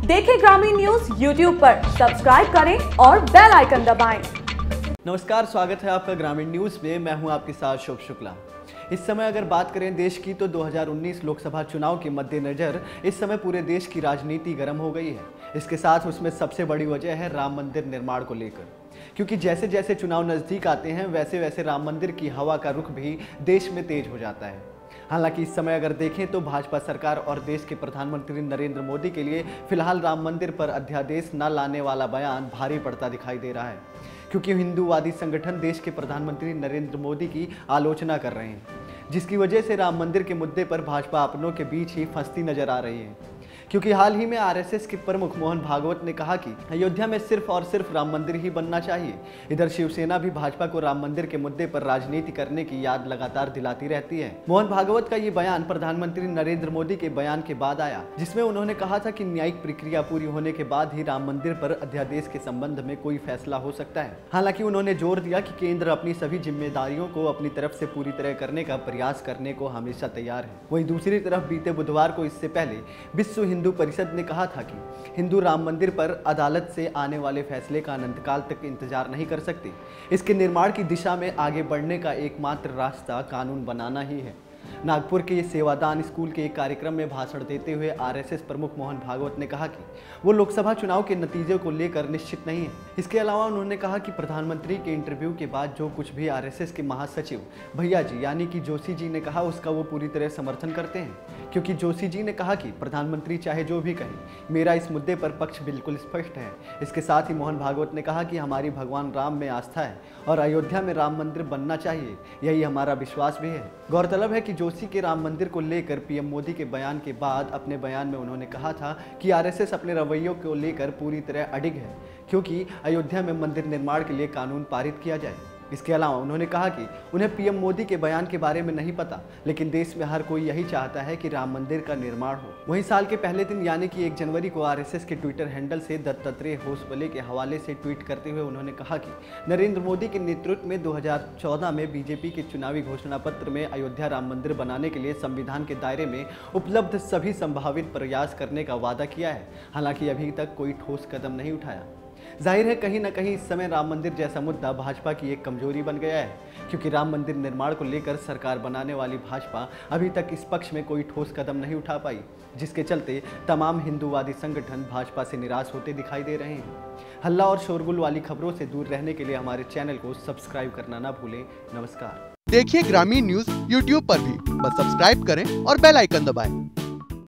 देखें ग्रामीण news YouTube पर, सब्सक्राइब करें और बेल आइकन दबाएं। नमस्कार, स्वागत है आपका ग्रामीण न्यूज में। मैं हूं आपके साथ शुभ शुक्ला। इस समय अगर बात करें देश की तो 2019 लोकसभा चुनाव के मद्देनजर इस समय पूरे देश की राजनीति गर्म हो गई है। इसके साथ उसमें सबसे बड़ी वजह है राम मंदिर निर्माण को लेकर, क्योंकि जैसे जैसे चुनाव नजदीक आते हैं वैसे वैसे राम मंदिर की हवा का रुख भी देश में तेज हो जाता है। हालांकि इस समय अगर देखें तो भाजपा सरकार और देश के प्रधानमंत्री नरेंद्र मोदी के लिए फिलहाल राम मंदिर पर अध्यादेश न लाने वाला बयान भारी पड़ता दिखाई दे रहा है, क्योंकि हिंदूवादी संगठन देश के प्रधानमंत्री नरेंद्र मोदी की आलोचना कर रहे हैं, जिसकी वजह से राम मंदिर के मुद्दे पर भाजपा अपनों के बीच ही फंसती नजर आ रही है। क्योंकि हाल ही में आरएसएस के प्रमुख मोहन भागवत ने कहा कि अयोध्या में सिर्फ और सिर्फ राम मंदिर ही बनना चाहिए। इधर शिवसेना भी भाजपा को राम मंदिर के मुद्दे पर राजनीति करने की याद लगातार दिलाती रहती है। मोहन भागवत का ये बयान प्रधानमंत्री नरेंद्र मोदी के बयान के बाद आया, जिसमें उन्होंने कहा था कि न्यायिक प्रक्रिया पूरी होने के बाद ही राम मंदिर पर अध्यादेश के संबंध में कोई फैसला हो सकता है। हालांकि उन्होंने जोर दिया कि केंद्र अपनी सभी जिम्मेदारियों को अपनी तरफ से पूरी तरह करने का प्रयास करने को हमेशा तैयार है। वहीं दूसरी तरफ बीते बुधवार को इससे पहले विश्व हिंदू परिषद ने कहा था कि हिंदू राम मंदिर पर अदालत से आने वाले फैसले का अनंतकाल तक इंतजार नहीं कर सकते। इसके निर्माण की दिशा में आगे बढ़ने का एकमात्र रास्ता कानून बनाना ही है। नागपुर के सेवादान स्कूल के एक कार्यक्रम में भाषण देते हुए आरएसएस प्रमुख मोहन भागवत ने कहा कि वो लोकसभा चुनाव के नतीजे को लेकर निश्चित नहीं है। इसके अलावा उन्होंने कहा कि प्रधानमंत्री के इंटरव्यू के बाद जो कुछ भी आरएसएस के महासचिव भैया जी यानी कि जोशी जी ने कहा उसका वो पूरी तरह समर्थन करते हैं, क्योंकि जोशी जी ने कहा कि प्रधानमंत्री चाहे जो भी कहें, मेरा इस मुद्दे पर पक्ष बिल्कुल स्पष्ट है। इसके साथ ही मोहन भागवत ने कहा कि हमारी भगवान राम में आस्था है और अयोध्या में राम मंदिर बनना चाहिए, यही हमारा विश्वास भी है। गौरतलब है कि जोशी के राम मंदिर को लेकर पीएम मोदी के बयान के बाद अपने बयान में उन्होंने कहा था कि आरएसएस अपने रवैयों को लेकर पूरी तरह अडिग है, क्योंकि अयोध्या में मंदिर निर्माण के लिए कानून पारित किया जाए। इसके अलावा उन्होंने कहा कि उन्हें पीएम मोदी के बयान के बारे में नहीं पता, लेकिन देश में हर कोई यही चाहता है कि राम मंदिर का निर्माण हो। वहीं साल के पहले दिन यानी कि 1 जनवरी को आरएसएस के ट्विटर हैंडल से दत्तात्रेय होसबले के हवाले से ट्वीट करते हुए उन्होंने कहा कि नरेंद्र मोदी के नेतृत्व में 2014 में बीजेपी के चुनावी घोषणा पत्र में अयोध्या राम मंदिर बनाने के लिए संविधान के दायरे में उपलब्ध सभी संभावित प्रयास करने का वादा किया है। हालांकि अभी तक कोई ठोस कदम नहीं उठाया। जाहिर है कहीं न कहीं इस समय राम मंदिर जैसा मुद्दा भाजपा की एक कमजोरी बन गया है, क्योंकि राम मंदिर निर्माण को लेकर सरकार बनाने वाली भाजपा अभी तक इस पक्ष में कोई ठोस कदम नहीं उठा पाई, जिसके चलते तमाम हिंदूवादी संगठन भाजपा से निराश होते दिखाई दे रहे हैं। हल्ला और शोरगुल वाली खबरों से दूर रहने के लिए हमारे चैनल को सब्सक्राइब करना ना भूलें। नमस्कार। देखिए ग्रामीण न्यूज YouTube पर भी, बस सब्सक्राइब करें और बेल आइकन दबाएं।